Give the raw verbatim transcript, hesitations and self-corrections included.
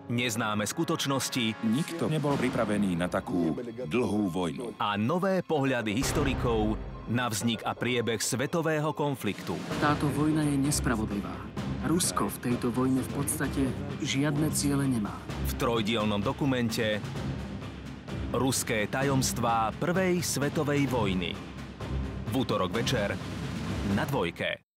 neznáme skutočnosti Nikto nebol pripravený na takú dlhú vojnu. a nové pohľady historikov na vznik a priebeh svetového konfliktu. Táto vojna je nespravodlivá. Rusko v tejto vojne v podstate žiadne ciele nemá. V trojdielnom dokumente Ruské tajomstvá prvej svetovej vojny. V útorok večer na Dvojke.